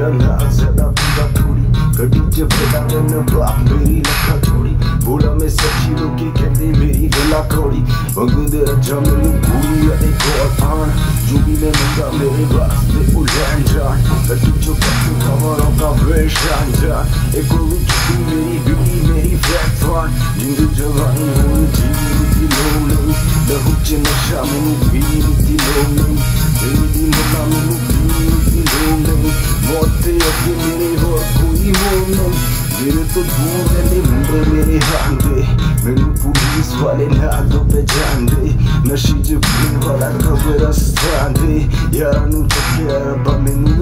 मेरा नाक ज़्यादा पूरा थोड़ी कटी जब बतावे न बाप मेरी लखा थोड़ी बोला मैं सच्ची लोकी कहते मेरी गला कौड़ी वंग दे अच्छा मेरी पूरी एक और आन जो भी मैं मंगा मेरे वास्ते उलैन जान कटी जो कटू खबरों का वेशान जान एक और चुकी मेरी बिकी मेरी फैट फान जिंदू जवानी हो जीवी लो नहीं लहू च नशा मैनू पीनी लो नहीं मेरी मना मैनू पीनी लो नहीं मौत ते अगे मेरे होर कोई मोह नहीं मेरे तो दूर रहने मुंडे मेरे हांडे मैनू पुलिस वाले नादों पे जान दे नशे च पीने वाला खबर स्थान दे यारा नू चक्के रब्बा मैनू